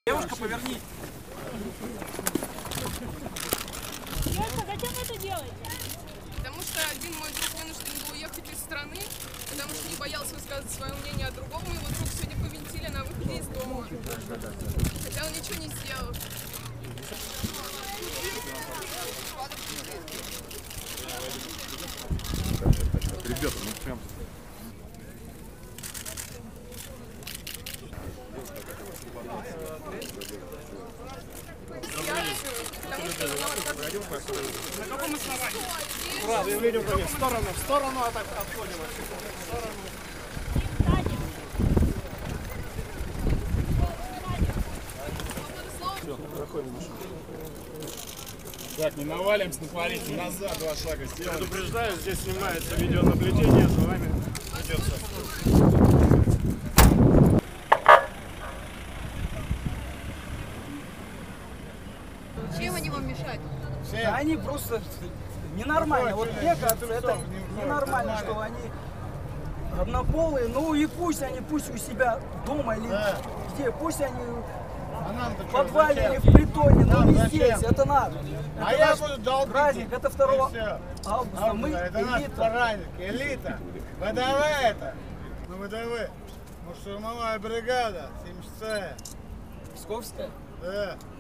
Девушка, поверни. Девушка, зачем вы это делаете? Потому что один мой друг вынужден был уехать из страны, потому что не боялся высказывать свое мнение о другом. Его друг сегодня повинтили на выходе из дома. Хотя он ничего не сделал. Ребята, ну прям... На каком основании? Правда, явление управления. В сторону отходим. В сторону. Все, проходим машину. Так, не навалимся на полицию, назад 2 шага сделаем. Предупреждаю, здесь снимается видеонаблюдение, за вами ведется. Чем они вам мешают? Да они просто ненормально. Вот мне кажется, это ненормально, что они однополые. Ну и пусть у себя дома или где, пусть они в подвале или в притоне, но не здесь, это надо. А Это я наш буду долбить. праздник, это 2 августа, мы Это наш элита. праздник, элита. ВДВ это. Мы ВДВ. Мы штурмовая бригада, 76-я. Псковская? Да.